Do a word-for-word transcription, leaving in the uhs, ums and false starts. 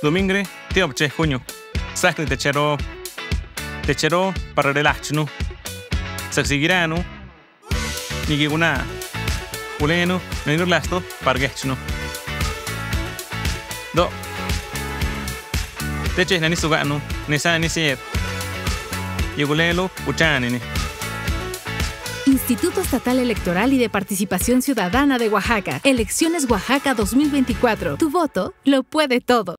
Domingre, te obche junio. Sacni te chero. Te chero para relachno. Saxigirano. Nigiguna. Uleno. Nenur lasto. Pargechno. Do. Te che nani sugano. Nisa ni siet. Yugulelo. Uchanini. Instituto Estatal Electoral y de Participación Ciudadana de Oaxaca. Elecciones Oaxaca dos mil veinticuatro. Tu voto lo puede todo.